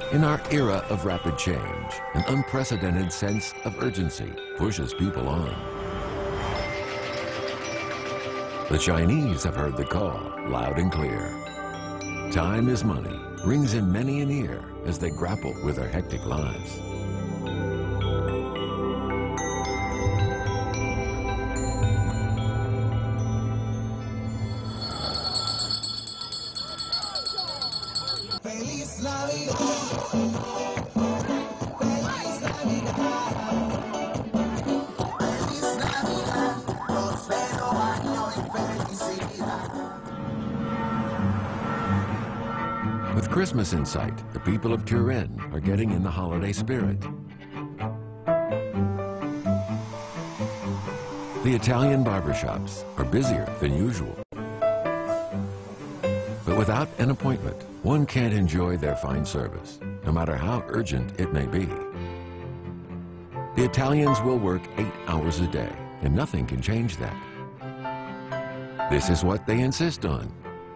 In our era of rapid change, an unprecedented sense of urgency pushes people on. The Chinese have heard the call loud and clear. Time is money rings in many an ear as they grapple with their hectic lives. With Christmas in sight, the people of Turin are getting in the holiday spirit. The Italian barbershops are busier than usual. But without an appointment, one can't enjoy their fine service, no matter how urgent it may be. The Italians will work 8 hours a day, and nothing can change that. This is what they insist on.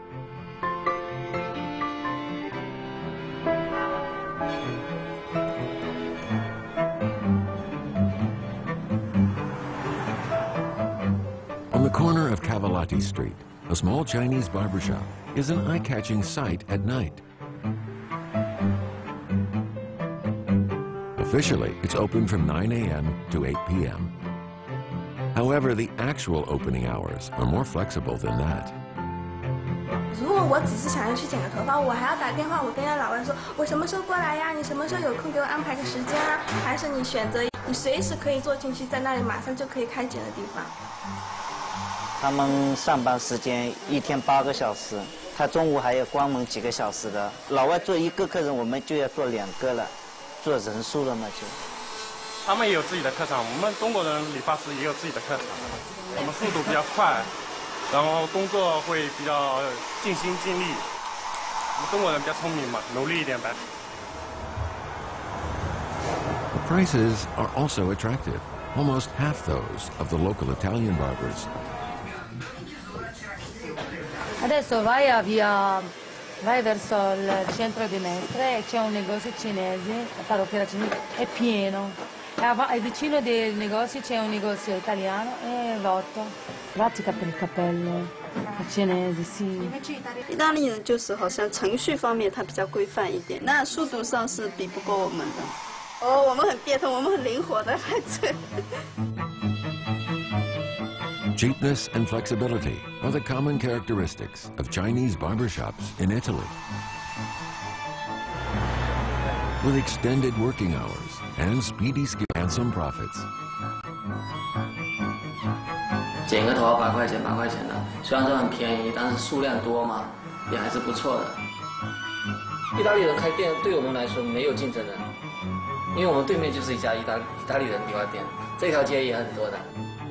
On the corner of Cavallati Street, a small Chinese barbershop is an eye-catching sight at night. Officially, it's open from 9 a.m. to 8 p.m. However, the actual opening hours are more flexible than that. 如果我只是想要去剪个头发，我还要打电话，我跟人家老外说，我什么时候过来呀？你什么时候有空给我安排个时间啊？还是你选择你随时可以坐进去，在那里马上就可以开剪的地方？ 他们上班时间1天8个小时，他中午还有关门几个小时的。老外做1个客人，我们就要做2个了，做人数了嘛就。 他们也有自己的特长，我们中国人理发师也有自己的特长。我们速度比较快，然后工作会比较尽心尽力。我们中国人比较聪明嘛，努力一点呗。 The prices are also attractive, almost half those of the local Italian barbers. Adesso vai verso il centro di Mestre e c'è un negozio cinese, la parrucchiera cinese, è pieno. E vicino del negozio c'è un negozio italiano e Lotto. Pratica per il capello, cinese, sì. 意大利人就是好像程序方面它比较规范一点，那速度上是比不过我们的。哦，我们很变通，我们很灵活的来这。 Cheapness and flexibility are the common characteristics of Chinese barbershops in Italy. With extended working hours and speedy skill and some profits. 剪个头8块钱8块钱的，虽然说很便宜，但是数量多嘛，也还是不错的。意大利人开店对我们来说没有竞争人，因为我们对面就是一家意大利人理发店，这条街也很多的。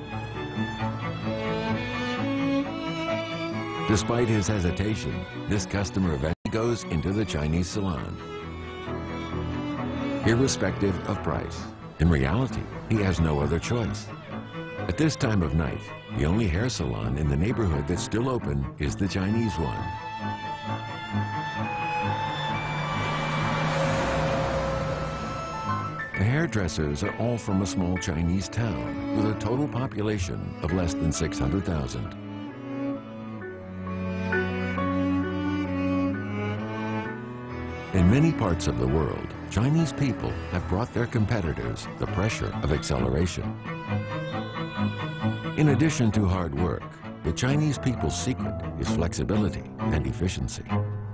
Despite his hesitation, this customer eventually goes into the Chinese salon. Irrespective of price, in reality, he has no other choice. At this time of night, the only hair salon in the neighborhood that's still open is the Chinese one. The hairdressers are all from a small Chinese town with a total population of less than 600,000. In many parts of the world, Chinese people have brought their competitors the pressure of acceleration. In addition to hard work, the Chinese people's secret is flexibility and efficiency.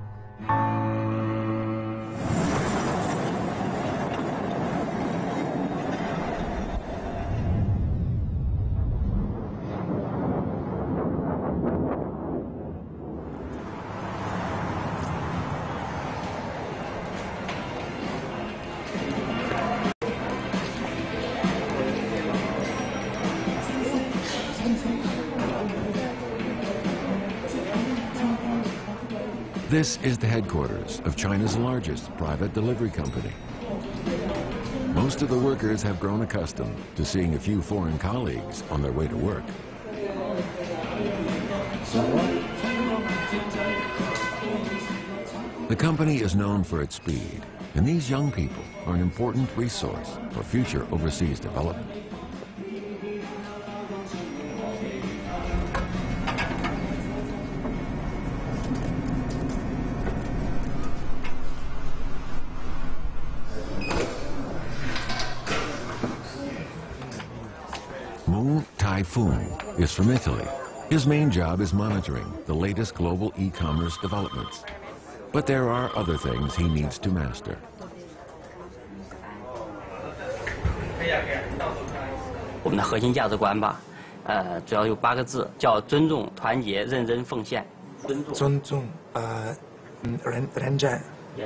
This is the headquarters of China's largest private delivery company. Most of the workers have grown accustomed to seeing a few foreign colleagues on their way to work. The company is known for its speed, and these young people are an important resource for future overseas development. Moon Typhoon is from Italy. His main job is monitoring the latest global e-commerce developments. But there are other things he needs to master. 我们的核心价值观吧，主要有8个字，叫尊重、团结、认真、奉献。 尊重，认真，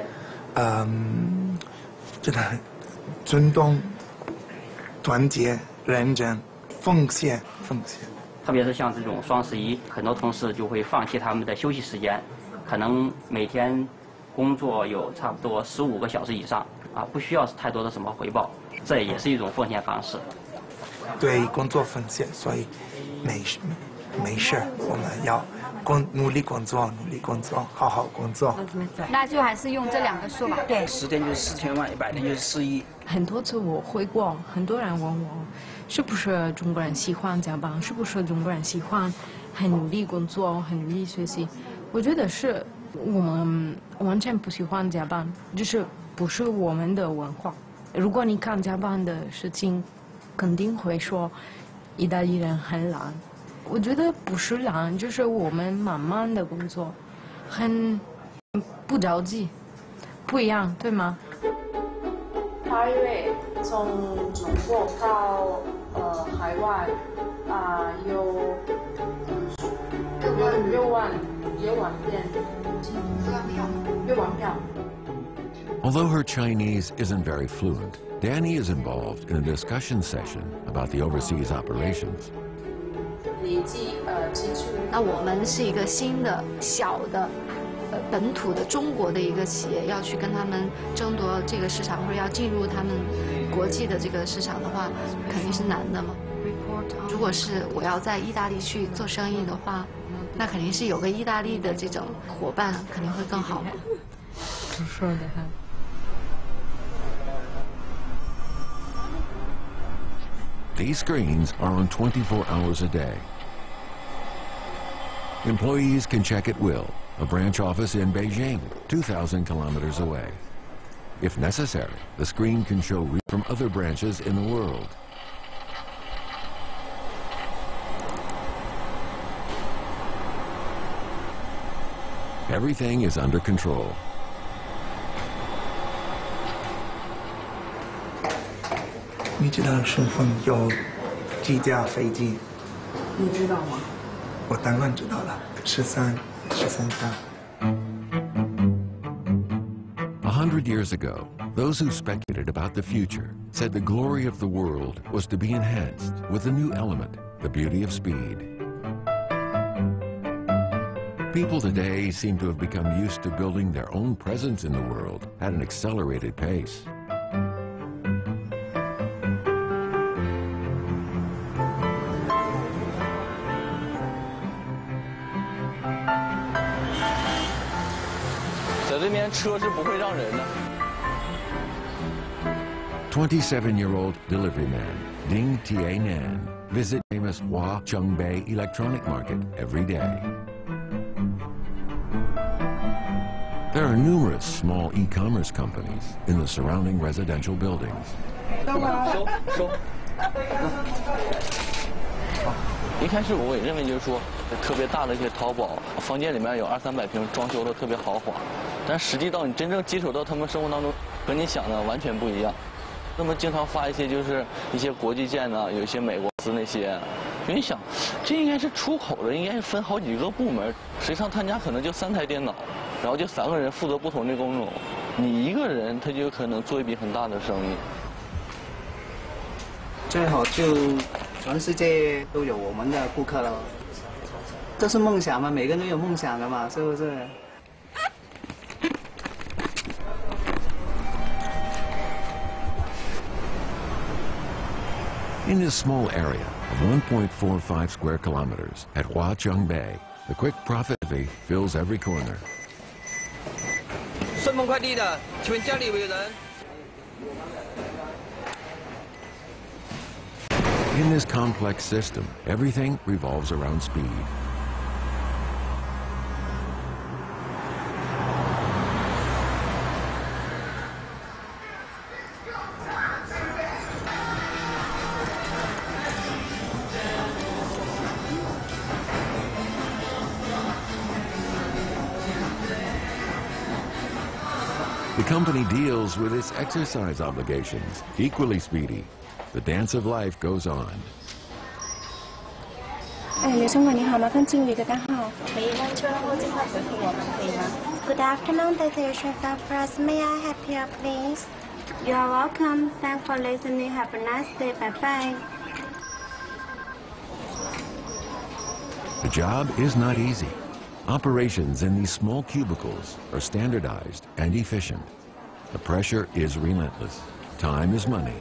这个尊重、团结、认真、奉献。 特别是像这种双11，很多同事就会放弃他们的休息时间，可能每天工作有差不多15个小时以上，不需要太多的什么回报，这也是一种奉献方式。 对工作奉献，所以没事，我们要努力工作，好好工作。 那就还是用这2个数吧。对 ，10天就是4000万，100天就是4亿。 很多次我回国，很多人问我，是不是中国人喜欢加班？是不是中国人喜欢很努力工作、很努力学习？我觉得是我们完全不喜欢加班，就是不是我们的文化。如果你看加班的事情，肯定会说意大利人很懒。我觉得不是懒，就是我们慢慢的工作，很不着急，不一样，对吗？ 他因为从中国到海外有6万票。 Although her Chinese isn't very fluent, Danny is involved in a discussion session about the overseas operations. 那我们是一个新的小的本土的中国的一个企业，要去跟他们争夺这个市场，或者要进入他们国际的这个市场的话，肯定是难的嘛。如果是我要在意大利去做生意的话，那肯定是有个意大利的这种伙伴，肯定会更好嘛。 说的哈。 These screens are on 24 hours a day. Employees can check at will, a branch office in Beijing, 2,000 kilometers away. If necessary, the screen can show from other branches in the world. Everything is under control. 你知道顺丰有几架飞机？ 你知道吗？ 我当然知道了，13架。 100 years ago, those who speculated about the future said the glory of the world was to be enhanced with a new element, the beauty of speed. People today seem to have become used to building their own presence in the world at an accelerated pace. 在这边车是不会让人的。 27-year-old delivery man Ding Tianan visits famous Huazhengbei electronic market every day. There are numerous small e-commerce companies in the surrounding residential buildings. 收。一开始我也认为就是说，特别大的一些淘宝房间里面有200-300平，装修的特别豪华，但实际到你真正接触到他们生活当中，和你想的完全不一样。他们经常发一些就是一些国际舰呢，有一些美国公司那些，就你想，这应该是出口的，应该是分好几个部门，实际上他家可能就3台电脑，然后就3个人负责不同的工种，你一个人他就有可能做一笔很大的生意。 最好就全世界都有我们的顾客了，这是梦想嘛，每个人都有梦想的嘛，是不是？ In this small area of 1.45 square kilometers at Huazhengbei, the quick profit fee fills every corner. 算顺丰快递的，请问家里有没有人？ In this complex system, everything revolves around speed. The company deals with its exercise obligations, equally speedy. The dance of life goes on. 刘生管你好，麻烦进入一个单号。Good afternoon, this is Shweta Press. May I help you, please? You are welcome. Thanks for listening. Have a nice day. Bye bye. The job is not easy. Operations in these small cubicles are standardized and efficient. The pressure is relentless. Time is money.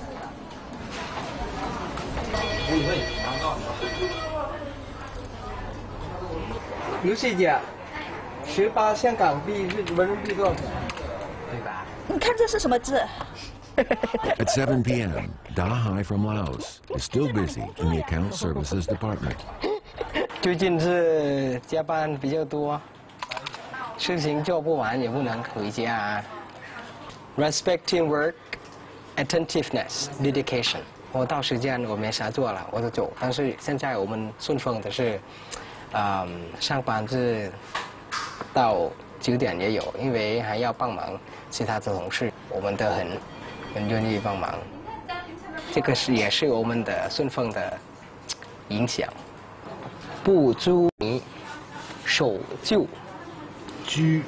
刘师姐，18香港币人民币多少钱？对吧？ 你看这是什么字？ At 7 p.m., Da Hai from Laos is still busy in the account services department. 最近是加班比较多，事情做不完也不能回家。Respecting work, attentiveness, dedication。我到时间我没啥做了，我就走。但是现在我们顺丰的是，上班是到9点也有，因为还要帮忙其他的同事，我们都很愿意帮忙。这个也是我们的顺丰的影响。不拘泥，守旧，居，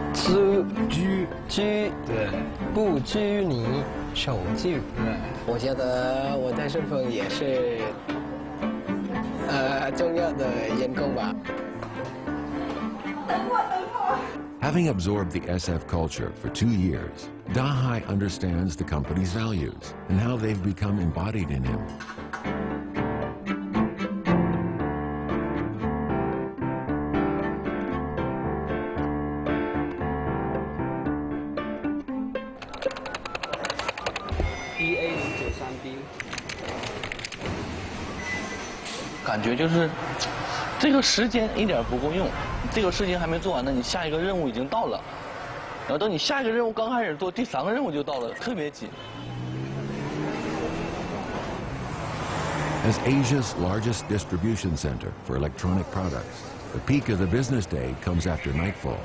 对，不拘泥，守旧。对，我觉得我在顺丰也是重要的员工吧。 Having absorbed the SF culture for 2 years, Da Hai understands the company's values and how they've become embodied in him. DA093B， 感觉就是，这个时间一点不够用，这个事情还没做完呢，你下一个任务已经到了，然后等你下一个任务刚开始做，第3个任务就到了，特别紧。 As Asia's largest distribution center for electronic products, the peak of the business day comes after nightfall.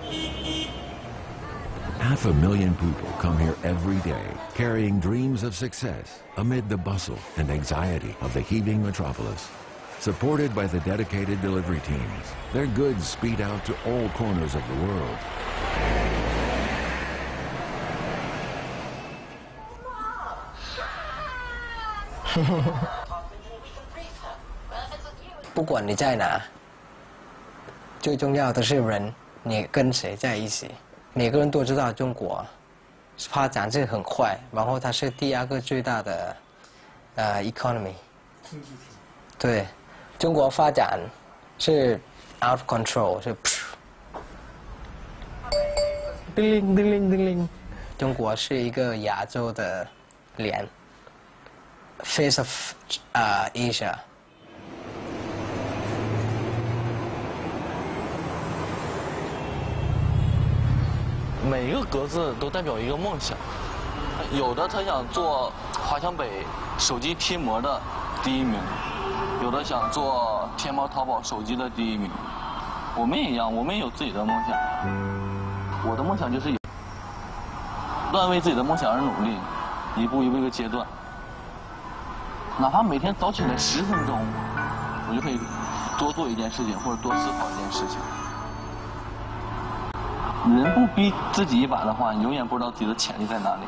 500,000 people come here every day, carrying dreams of success amid the bustle and anxiety of the heaving metropolis. Supported by the dedicated delivery teams, their goods speed out to all corners of the world. 不管你在哪，最重要的是人，你跟谁在一起。每个人都知道中国发展是很快，然后它是第2个最大的economy。对，中国发展是 out of control， 是叮铃叮铃叮铃。中国是一个亚洲的脸 ，face of Asia。 每一个格子都代表一个梦想，有的他想做华强北手机贴膜的第1名，有的想做天猫淘宝手机的第1名。我们也一样，我们也有自己的梦想。我的梦想就是不断为自己的梦想而努力，一步一步一个阶段。哪怕每天早起来10分钟，我就可以多做一件事情，或者多思考一件事情。人不逼自己一把的话，你永远不知道自己的潜力在哪里。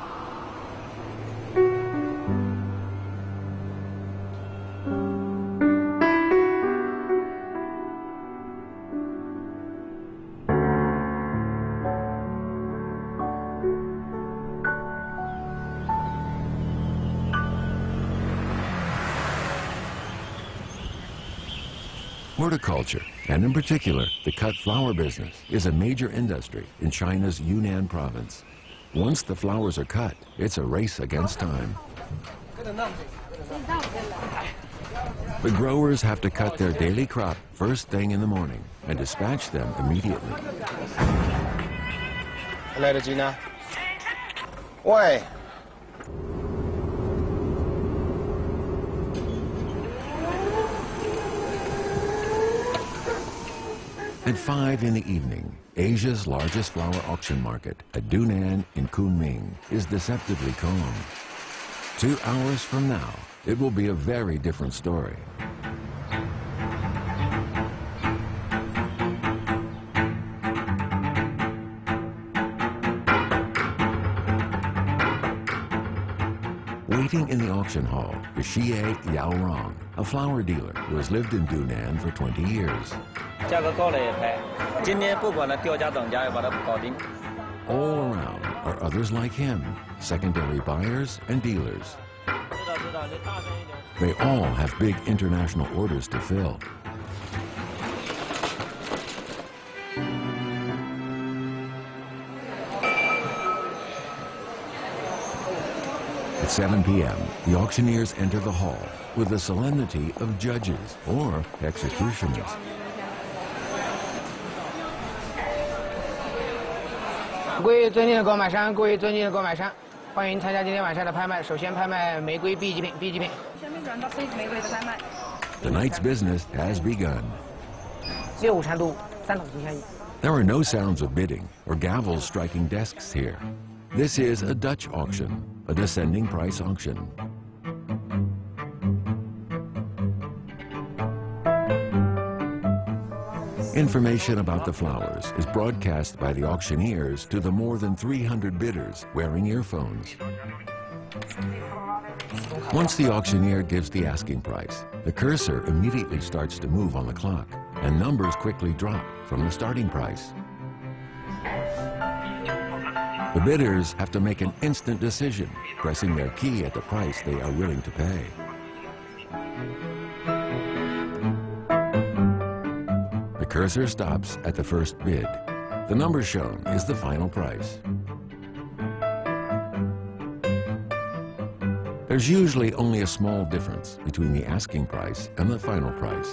Horticulture, and in particular, the cut flower business, is a major industry in China's Yunnan province. Once the flowers are cut, it's a race against time. The growers have to cut their daily crop first thing in the morning and dispatch them immediately. 来得及呢。喂。 At 5 in the evening, Asia's largest flower auction market at Dunan in Kunming is deceptively calm. 2 hours from now, it will be a very different story. Waiting in the auction hall is Xie Yaorong, a flower dealer who has lived in Dunan for 20 years. 价格高了也拍，今天不管它掉价涨价要把它搞定。 All around are others like him, secondary buyers and dealers. They all have big international orders to fill. At 7 p.m., the auctioneers enter the hall with the solemnity of judges or executioners. 各位尊敬的购买商，各位尊敬的购买商，欢迎参加今天晚上的拍卖。首先拍卖玫瑰 B 级品 ，B 级品。下面转到 C 级玫瑰的拍卖。 The night's business has begun. 65长度，3等金相宜。 There are no sounds of bidding or gavels striking desks here. This is a Dutch auction, a descending price auction. Information about the flowers is broadcast by the auctioneers to the more than 300 bidders wearing earphones. Once the auctioneer gives the asking price, the cursor immediately starts to move on the clock, and numbers quickly drop from the starting price. The bidders have to make an instant decision, pressing their key at the price they are willing to pay. The cursor stops at the first bid. The number shown is the final price. There's usually only a small difference between the asking price and the final price.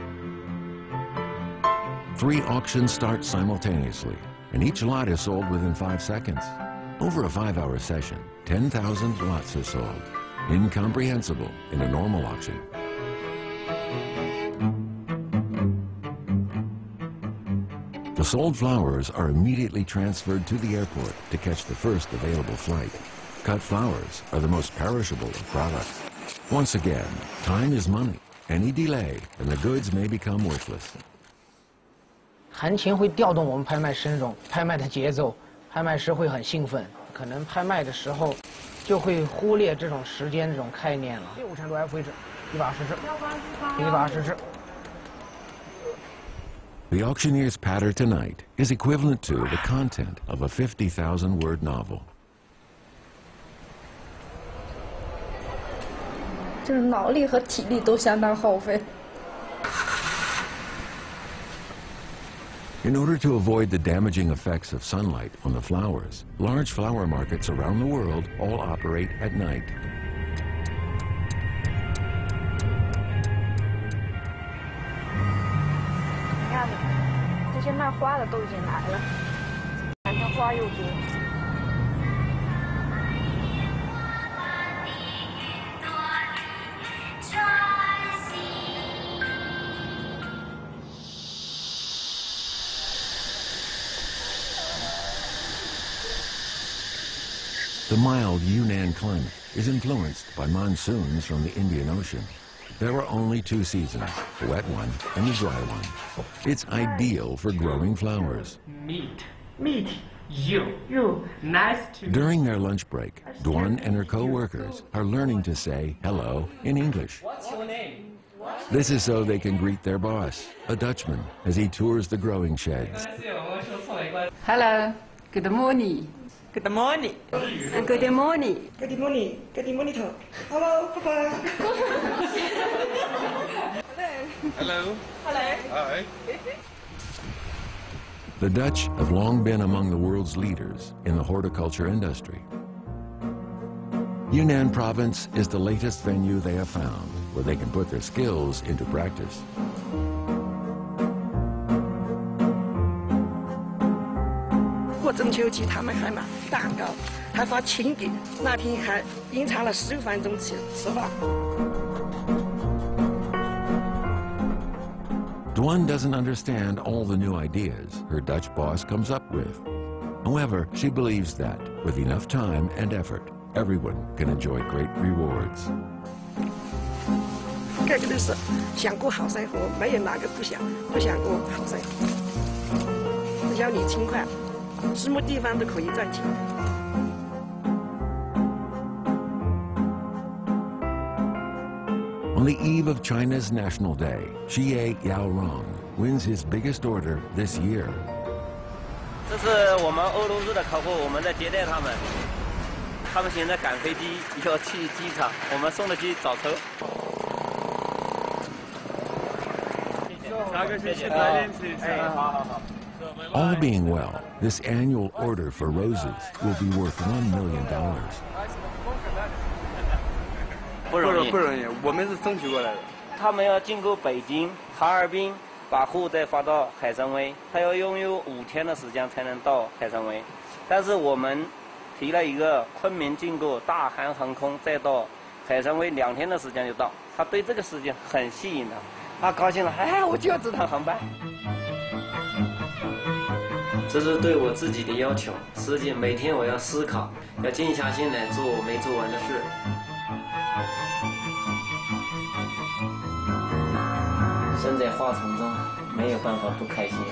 3 auctions start simultaneously, and each lot is sold within 5 seconds. Over a 5-hour session, 10,000 lots are sold. Incomprehensible in a normal auction. The sold flowers are immediately transferred to the airport to catch the first available flight. Cut flowers are the most perishable of products. Once again, time is money. Any delay and the goods may become worthless. 行情会调动我们拍卖师那种拍卖的节奏，拍卖师会很兴奋，可能拍卖的时候就会忽略这种时间这种概念了。65长度 F 位置，120只，120只。 The auctioneer's patter tonight is equivalent to the content of a 50,000-word novel. 就是脑力和体力都相当耗费。 In order to avoid the damaging effects of sunlight on the flowers, large flower markets around the world all operate at night. 你看，这些卖花的都已经来了，反正花又多。 The mild Yunnan climate is influenced by monsoons from the Indian Ocean. There are only 2 seasons, the wet one and the dry one. It's ideal for growing flowers. Meet you, nice to... During their lunch break, Duan and her co-workers are learning to say hello in English. What's your name? This is so they can greet their boss, a Dutchman, as he tours the growing sheds. Hello, good morning. Good morning. Good morning. Good morning. Good morning. Hello, bye-bye. Hello. Hi. The Dutch have long been among the world's leaders in the horticulture industry. Yunnan province is the latest venue they have found where they can put their skills into practice. 过中秋节他们还买蛋糕，还发请柬，那天还延长了15分钟吃饭。 Duan doesn't understand all the new ideas her Dutch boss comes up with. However, she believes that with enough time and effort, everyone can enjoy great rewards. 个个都是想过好生活，没有哪个不想过好生活。只要你勤快，什么地方都可以赚钱。 On the eve of China's National Day, Xie Yaorong wins his biggest order this year. 这是我们欧洲日的客户，我们在接待他们。他们现在赶飞机要去机场，我们送得去找车。谢谢。好。 All being well, this annual order for roses will be worth $1 million. 不容易， 我们是争取过来的。 他们要经过北京、哈尔滨，把货再发到海参崴，他要拥有5天的时间才能到海参崴。但是我们提了一个昆明经过大韩航空，再到海参崴2天的时间就到。他对这个时间很吸引他高兴了，哎，我就要这趟航班。 这是对我自己的要求，实际每天我要思考，要静下心来做我没做完的事。 身在花丛中，没有办法不开心。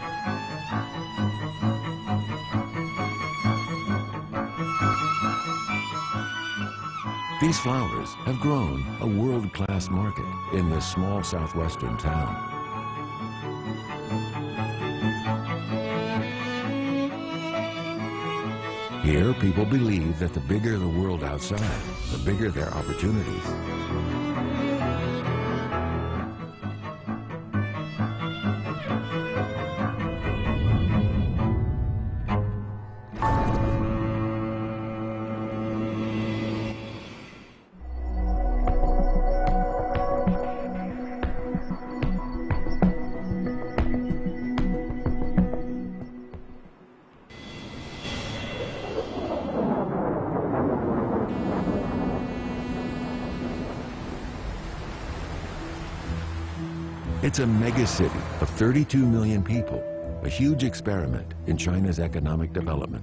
These flowers have grown a world-class market in this small southwestern town. Here, people believe that the bigger the world outside, the bigger their opportunities. It's a megacity of 32 million people, a huge experiment in China's economic development.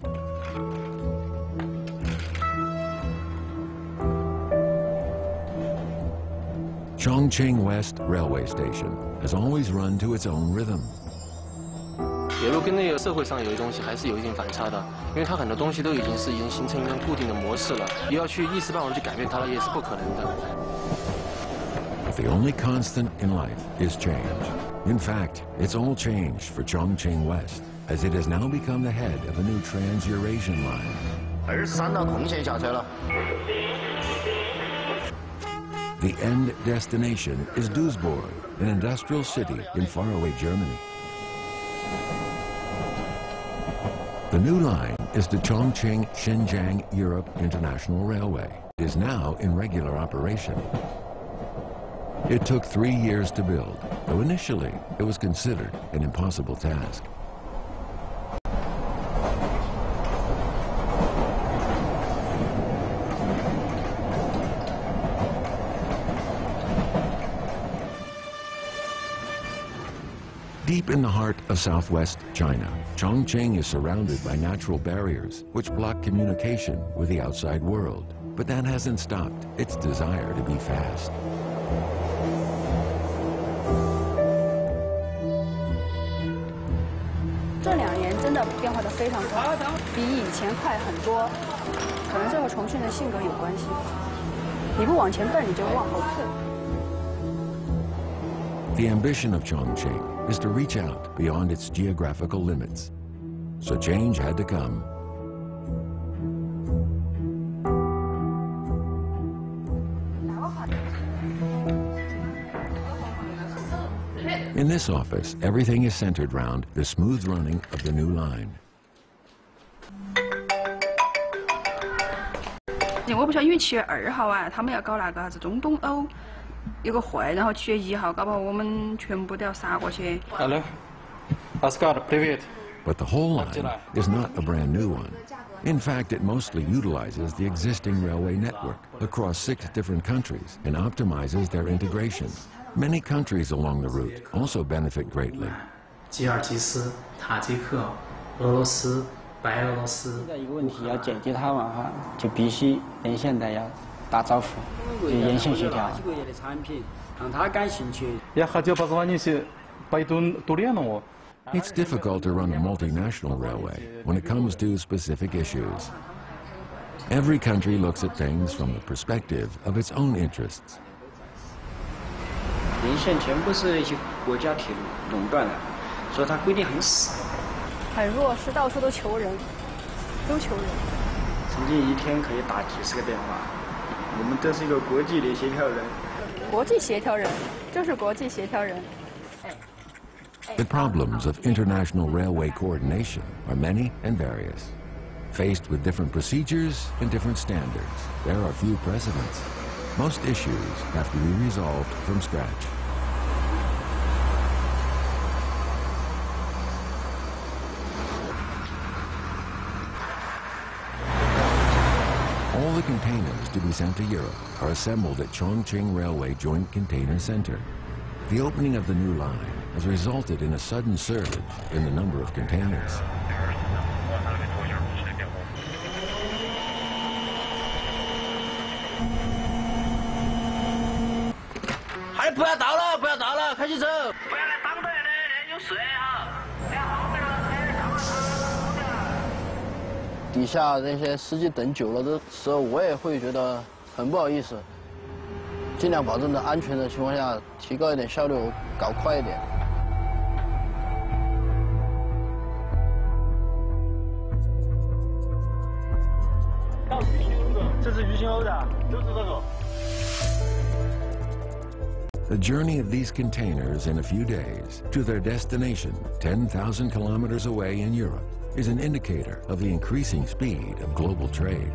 Chongqing West Railway Station has always run to its own rhythm. 野路跟那个社会上有些东西还是有一定反差的，因为它很多东西都已经形成一个固定的模式了，你要去一时半会儿去改变它也是不可能的。 The only constant in life is change. In fact, it's all changed for Chongqing West, as it has now become the head of a new Trans-Eurasian line. 23道空线下车了。 The end destination is Duisburg, an industrial city in faraway Germany. The new line is the Chongqing-Xinjiang Europe International Railway. It is now in regular operation. It took 3 years to build, though initially it was considered an impossible task. Deep in the heart of southwest China, Chongqing is surrounded by natural barriers which block communication with the outside world. But that hasn't stopped its desire to be fast. 这2年真的变化得非常快，比以前快很多。可能这和重庆的性格有关系。你不往前奔，你就往后退。 The ambition of Chongqing is to reach out beyond its geographical limits. So change had to come. In this office, everything is centered around the smooth running of the new line. 我不晓得，因为7月2号啊，他们要搞那个啥子中东欧有个会，然后7月1号，搞不好我们全部都要杀过去。 Hello, Oskar, привет. But the whole line is not a brand new one. In fact, it mostly utilizes the existing railway network across 6 different countries and optimizes their integration. Many countries along the route also benefit greatly. 吉尔吉斯、塔吉克、俄罗斯、白俄罗斯。 一个问题要解决它嘛哈，就必须跟现在要打招呼，就言行协调。几个月的产品，让他感兴趣。 Я хотел позвонить по Туренову. It's difficult to run a multinational railway when it comes to specific issues. Every country looks at things from the perspective of its own interests. 沿线全部是一些国家铁路垄断的，所以它规定很死。 很弱势，到处都求人，都求人。 曾经一天可以打几10个电话，我们都是一个国际的协调人。 国际协调人，就是国际协调人。 The problems of international railway coordination are many and various. Faced with different procedures and different standards, there are few precedents. Most issues have to be resolved from scratch. All the containers to be sent to Europe are assembled at Chongqing Railway Joint Container Center. The opening of the new line has resulted in a sudden surge in the number of containers. "底下这些司机等久了的时候，我也会觉得很不好意思。尽量保证在安全的情况下，提高一点效率，搞快一点。 这是鱼腥欧的，就是这个。 The journey of these containers in a few days to their destination, 10,000 kilometers away in Europe, is an indicator of the increasing speed of global trade.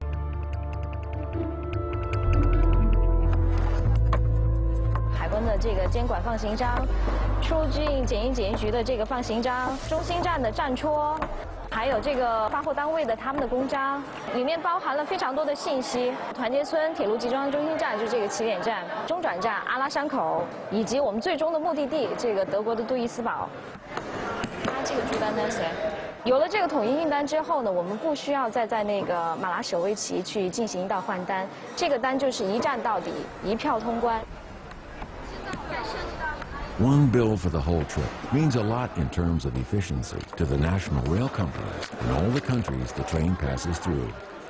海关的这个监管放行章，出境检疫局的这个放行章，中心站的站戳。 还有这个发货单位的他们的公章，里面包含了非常多的信息。团结村铁路集装中心站就是这个起点站，中转站阿拉山口，以及我们最终的目的地这个德国的杜伊斯堡。它这个出单单谁？有了这个统一订单之后呢，我们不需要再在那个马拉舍维奇去进行一道换单，这个单就是一站到底，一票通关。 One bill for the whole trip means a lot in terms of efficiency to the national rail companies in all the countries the train passes through.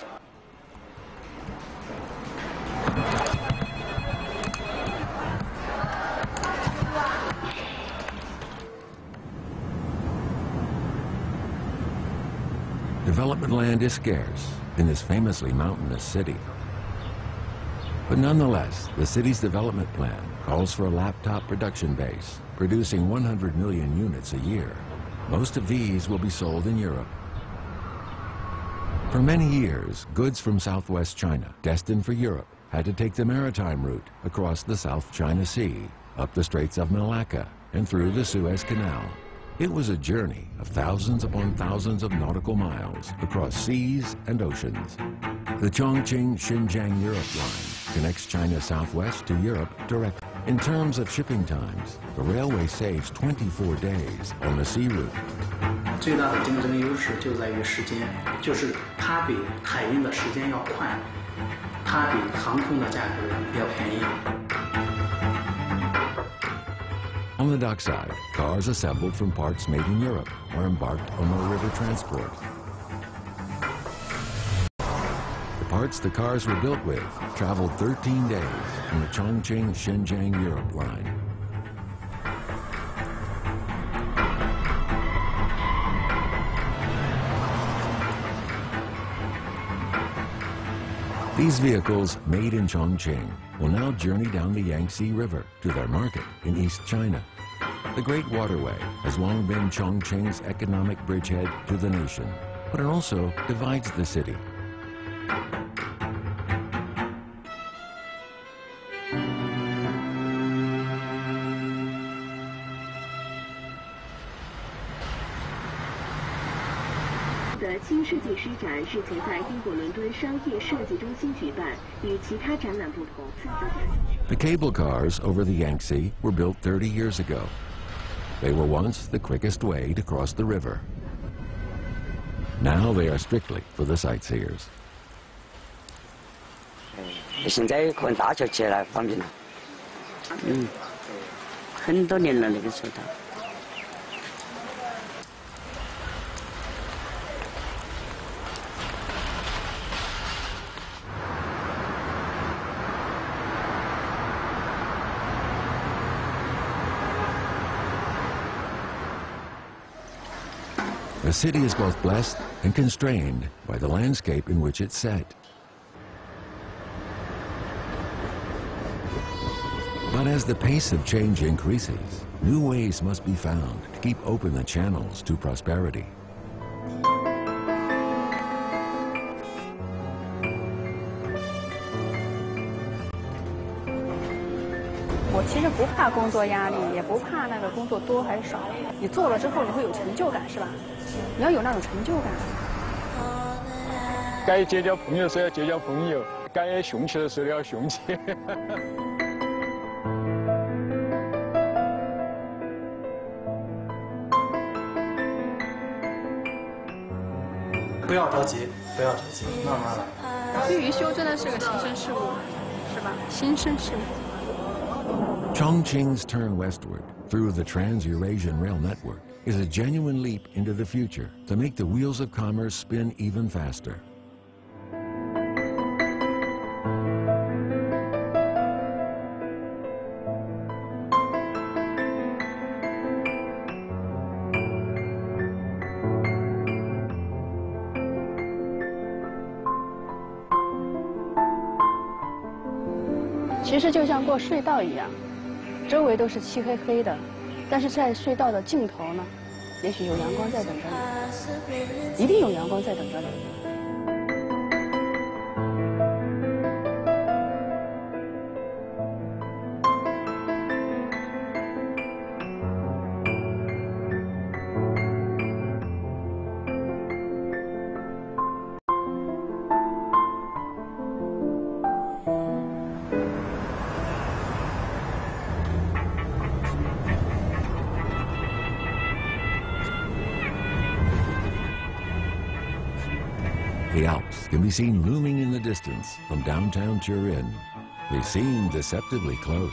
Development land is scarce in this famously mountainous city. But nonetheless, the city's development plan calls for a laptop production base, producing 100 million units a year. Most of these will be sold in Europe. For many years, goods from southwest China, destined for Europe, had to take the maritime route across the South China Sea, up the Straits of Malacca, and through the Suez Canal. It was a journey of thousands upon thousands of nautical miles across seas and oceans. The Chongqing-Xinjiang Europe line connects China southwest to Europe direct. In terms of shipping times, the railway saves 24 days on the sea route. 最大的竞争优势就在于时间，就是它比海运的时间要快，它比航空的价格要便宜。 On the dockside, cars assembled from parts made in Europe are embarked on the river transport. The parts the cars were built with traveled 13 days on the Chongqing-Xinjiang Europe line. These vehicles, made in Chongqing, will now journey down the Yangtze River to their market in East China. The Great Waterway has long been Chongqing's economic bridgehead to the nation, but it also divides the city. The cable cars over the Yangtze were built 30 years ago. They were once the quickest way to cross the river. Now they are strictly for the sightseers. 现在可能大桥起来方便了，很多年了那个时候的。 The city is both blessed and constrained by the landscape in which it's set. But as the pace of change increases, new ways must be found to keep open the channels to prosperity. 我其实不怕工作压力，也不怕那个工作多还是少。你做了之后，你会有成就感，是吧？你要有那种成就感。 该结交朋友的时候要结交朋友，该雄起的时候要雄起。 不要着急，不要着急，慢慢来。 玉鱼修真的是个新生事物，是吧？新生事物。 Chongqing's turn westward through the Trans-Eurasian Rail Network is a genuine leap into the future to make the wheels of commerce spin even faster. "其实就像过隧道一样。 周围都是漆黑黑的，但是在隧道的尽头呢，也许有阳光在等着你，一定有阳光在等着你。 The Alps can be seen looming in the distance from downtown Turin. They seem deceptively close.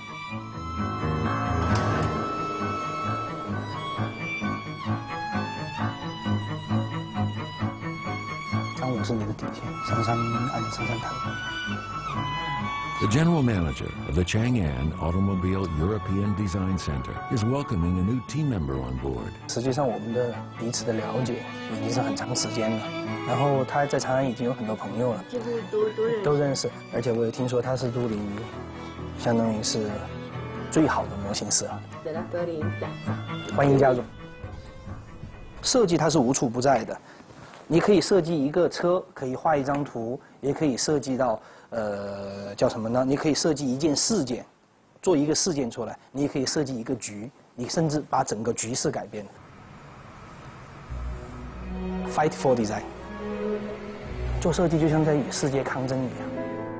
35是你的底线，上山按上山谈。 The general manager of the Chang'an Automobile European Design Center is welcoming a new team member on board. 实际上，我们的彼此的了解已经是很长时间了。然后他在长安已经有很多朋友了， 就是都认识。而且我也听说他是都灵，相当于是最好的模型师啊。欢迎加入。设计它是无处不在的，你可以设计一个车，可以画一张图，也可以设计到。 叫什么呢？你可以设计一件事件，做一个事件出来；你也可以设计一个局，你甚至把整个局势改变。Fight for design， 做设计就像在与世界抗争一样。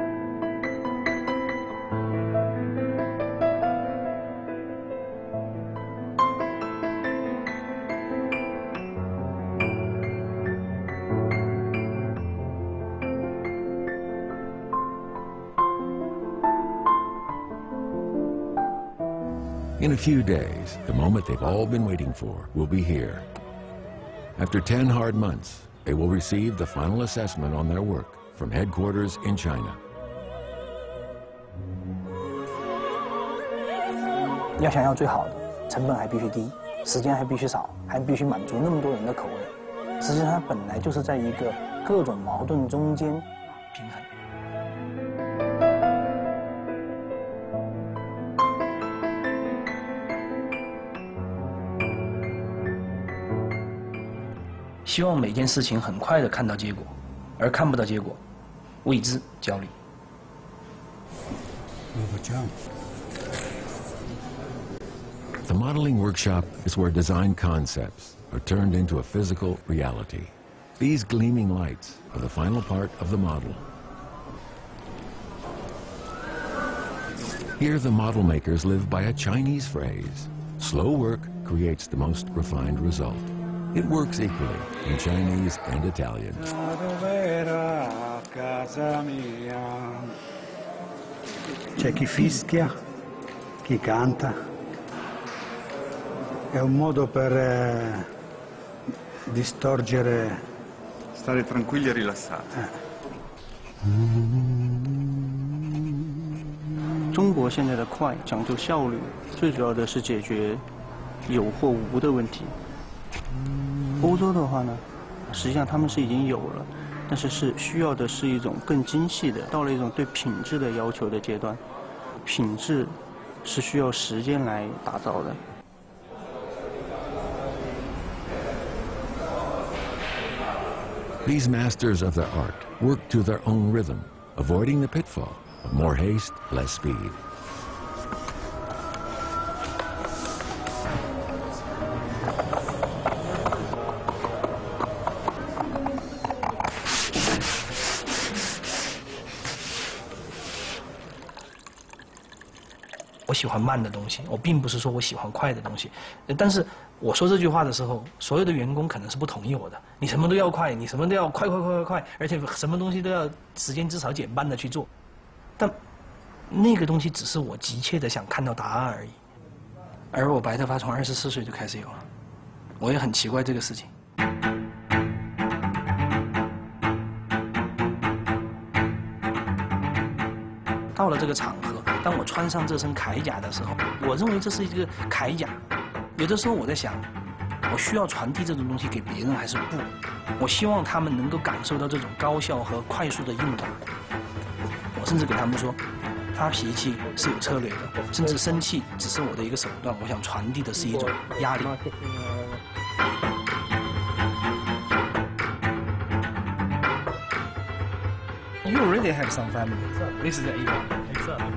In a few days, the moment they've all been waiting for will be here. After 10 hard months, they will receive the final assessment on their work from headquarters in China. 要想要最好的，成本还必须低，时间还必须少，还必须满足那么多人的口味。实际上，它本来就是在一个各种矛盾中间平衡。 希望每件事情很快的看到结果，而看不到结果，为之焦虑。 The modeling workshop is where design concepts are turned into a physical reality. These gleaming lights are the final part of the model. Here the model makers live by a Chinese phrase: slow work creates the most refined result. It works equally in Chinese and Italian. C'è chi fischia, chi canta. È un modo per distorgere. Stare tranquilli e rilassati. 中国现在的快讲究效率，最主要的是解决有或无的问题。欧洲的话呢，实际上他们是已经有了，但是需要的是一种更精细的，到了一种对品质的要求的阶段。品质是需要时间来打造的。 These masters of their art work to their own rhythm, avoiding the pitfall of more haste, less speed. 我喜欢慢的东西，我并不是说我喜欢快的东西。但是我说这句话的时候，所有的员工可能是不同意我的。你什么都要快，你什么都要快，而且什么东西都要时间至少减半的去做。但那个东西只是我急切的想看到答案而已。而我白头发从24岁就开始有了，我也很奇怪这个事情。 到了这个场合，当我穿上这身铠甲的时候，我认为这是一个铠甲。有的时候我在想，我需要传递这种东西给别人还是不？我希望他们能够感受到这种高效和快速的应答。我甚至给他们说，发脾气是有策略的，甚至生气只是我的一个手段。我想传递的是一种压力。 You already have some family. This is the Iran. Exactly.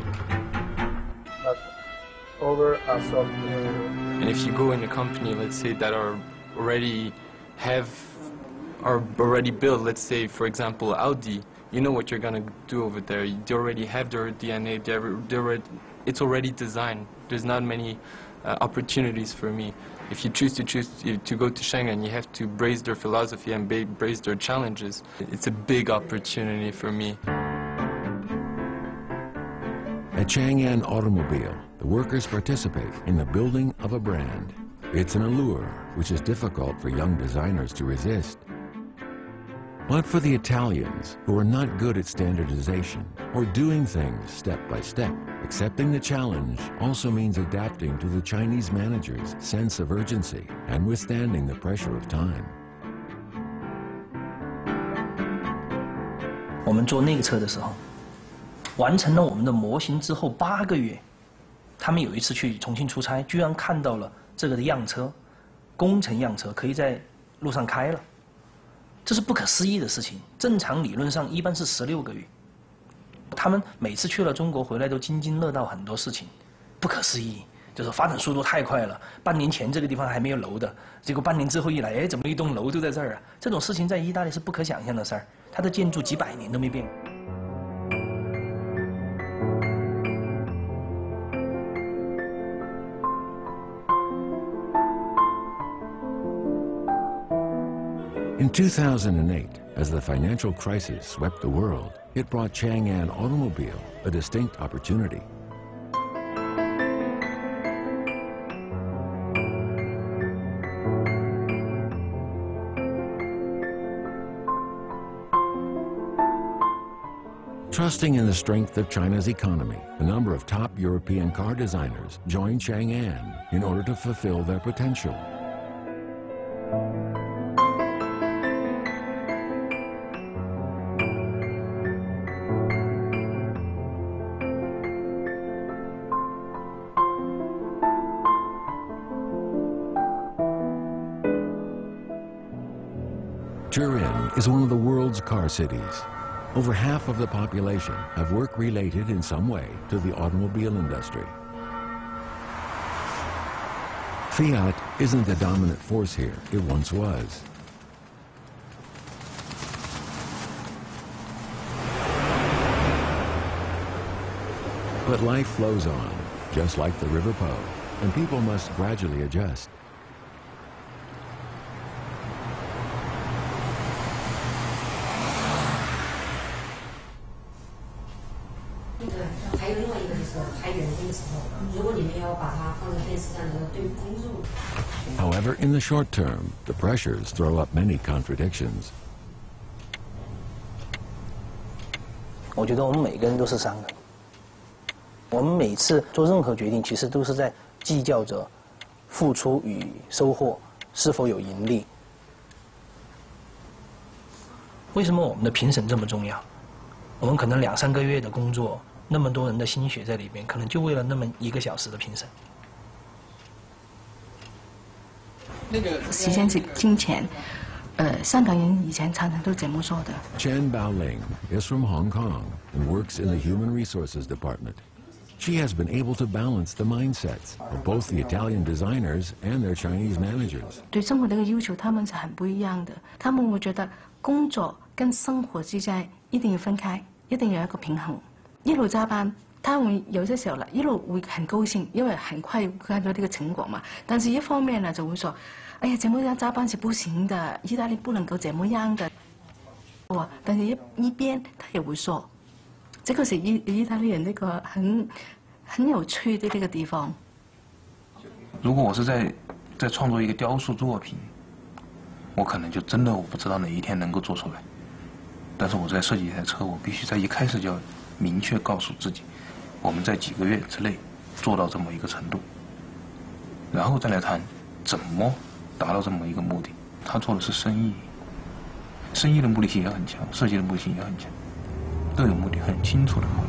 Over a software. And if you go in a company, let's say that are already built, let's say for example Audi, you know what you're gonna do over there. They already have their DNA. It's already designed. There's not many opportunities for me. If you choose to go to Shanghai, you have to brace their philosophy and brace their challenges. It's a big opportunity for me. At Chang'an Automobile, the workers participate in the building of a brand. It's an allure which is difficult for young designers to resist. But for the Italians, who are not good at standardization or doing things step by step, accepting the challenge also means adapting to the Chinese manager's sense of urgency and withstanding the pressure of time. 我们做那个车的时候，完成了我们的模型之后8个月，他们有一次去重庆出差，居然看到了这个的样车，工程样车可以在路上开了。 这是不可思议的事情，正常理论上一般是16个月。他们每次去了中国回来都津津乐道很多事情，不可思议，就是发展速度太快了。半年前这个地方还没有楼的，结果半年之后一来，哎，怎么一栋楼都在这儿啊？这种事情在意大利是不可想象的事儿，它的建筑几百年都没变过。 In 2008, as the financial crisis swept the world, it brought Chang'an Automobile a distinct opportunity. Trusting in the strength of China's economy, a number of top European car designers joined Chang'an in order to fulfill their potential. Turin is one of the world's car cities. Over half of the population have work related in some way to the automobile industry. Fiat isn't the dominant force here, it once was. But life flows on, just like the River Po, and people must gradually adjust. However, in the short term, the pressures throw up many contradictions. 我觉得我们每个人都是商人，我们每次做任何决定，其实都是在计较着付出与收获是否有盈利。为什么我们的评审这么重要？我们可能2、3个月的工作，那么多人的心血在里边，可能就为了那么1个小时的评审。 时间是金钱。香港人以前常常都这么说的。 Chen Baoling is from Hong Kong and works in the Human Resources Department. She has been able to balance the mindsets of both the Italian designers and their Chinese managers. 对生活的要求，他们是很不一样的。他们会觉得工作跟生活之间一定要分开，一定要有一个平衡。一路加班，他会有些时候啦，一路会很高兴，因为很快看到这个成果嘛。但是一方面呢，就会说。哎呀，这么样加班是不行的，意大利不能够这么样的。但是一边他也会说，这个是意大利人那个很有趣的这个地方。 如果我是在创作一个雕塑作品，我可能就真的我不知道哪一天能够做出来。但是我在设计一台车，我必须在一开始就要明确告诉自己，我们在几个月之内做到这么一个程度，然后再来谈怎么。达到这么一个目的，他做的是生意，生意的目的性也很强，设计的目的性也很强，都有目的，很清楚的目的。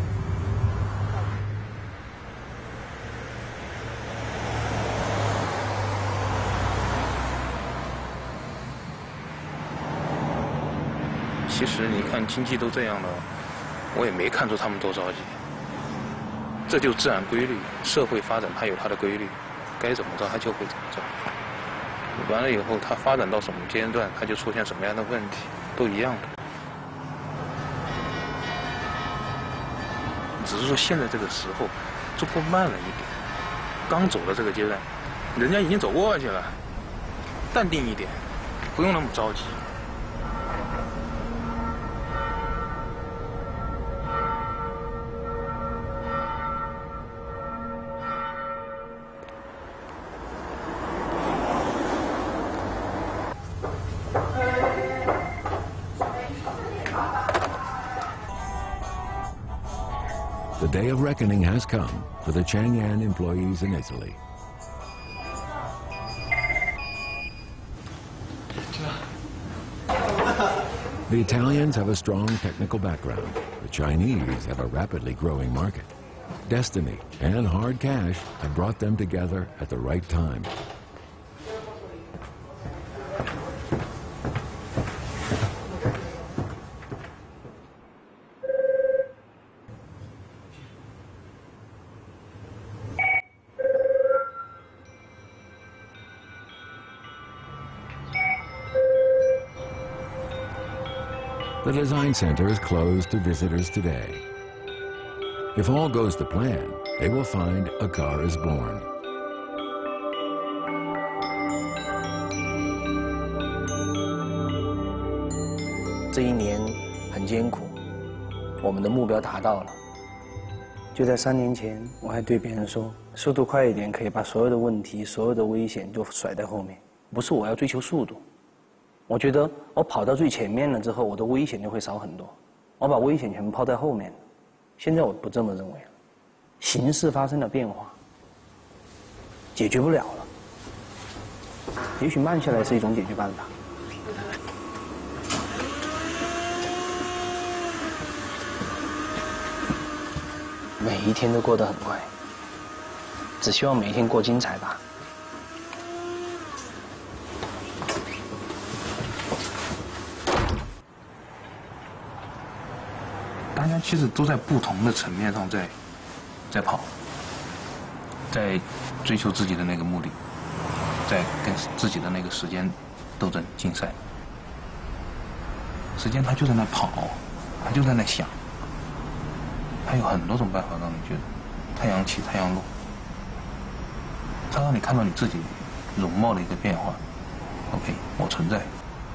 其实你看经济都这样了，我也没看出他们多着急。这就自然规律，社会发展它有它的规律，该怎么着它就会怎么着。完了以后，它发展到什么阶段，它就出现什么样的问题，都一样的。只是说现在这个时候，中国慢了一点，刚走到这个阶段，人家已经走过去了，淡定一点，不用那么着急。 The day of reckoning has come for the Chang'an employees in Italy. The Italians have a strong technical background. The Chinese have a rapidly growing market. Destiny and hard cash have brought them together at the right time. The design center is closed to visitors today. If all goes to plan, they will find a car is born. 这一年很艰苦，我们的目标达到了。就在3年前，我还对别人说，速度快一点可以把所有的问题、所有的危险都甩在后面。不是我要追求速度。我觉得我跑到最前面了之后，我的危险就会少很多。我把危险全部抛在后面了。现在我不这么认为了。形势发生了变化，解决不了了。也许慢下来是一种解决办法。每一天都过得很快，只希望每一天过精彩吧。 大家其实都在不同的层面上在跑，在追求自己的那个目的，在跟自己的那个时间斗争竞赛。时间它就在那跑，它就在那想，它有很多种办法让你觉得太阳起太阳落，它让你看到你自己容貌的一个变化。OK， 我存在。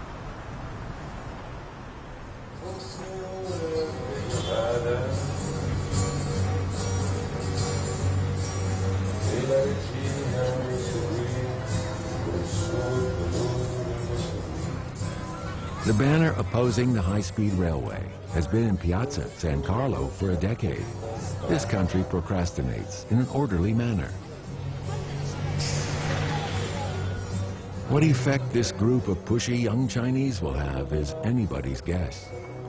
The banner opposing the high-speed railway has been in Piazza San Carlo for a decade. This country procrastinates in an orderly manner. What effect this group of pushy young Chinese will have is anybody's guess.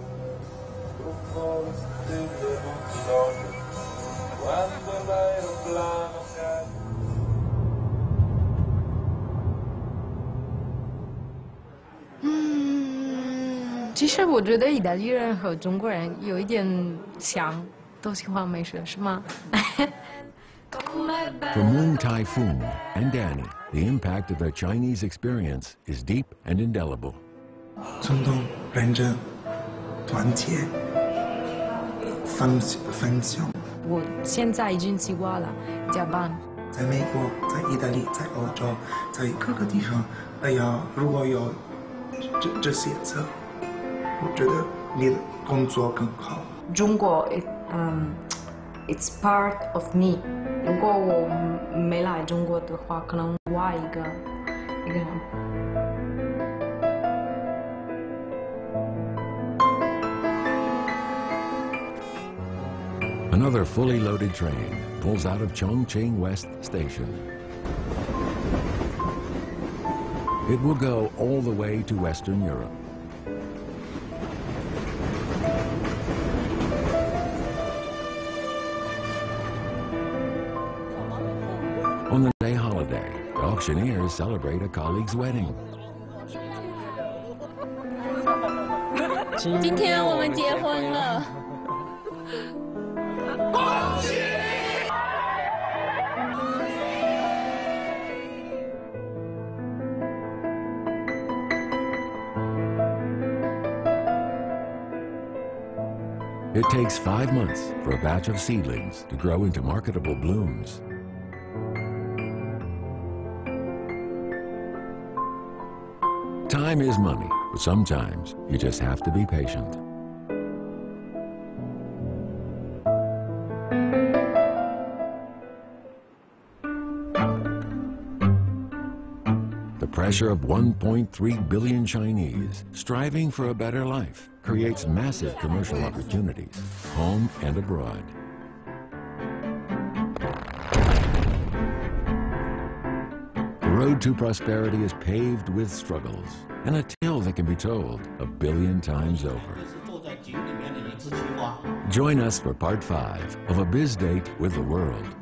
Mm. 其实我觉得意大利人和中国人有一点像，都喜欢美食，是吗？ For Moon Typhoon and Danny, the impact of their Chinese experience is deep and indelible. 尊重、认真、团结、分享。 我现在已经习惯了加班。 在美国，在意大利，在欧洲，在各个地方，如果有这些车，我觉得你的工作更好。 中国，it's part of me。如果我没来中国的话，可能我一个人。 Another fully loaded train pulls out of Chongqing West Station. It will go all the way to Western Europe. On the day holiday, the auctioneers celebrate a colleague's wedding. 今天我们结婚了。 It takes 5 months for a batch of seedlings to grow into marketable blooms. Time is money, but sometimes you just have to be patient. The pressure of 1.3 billion Chinese striving for a better life creates massive commercial opportunities, home and abroad. The road to prosperity is paved with struggles, and a tale that can be told 1 billion times over. Join us for part 5 of A Biz Date with the World.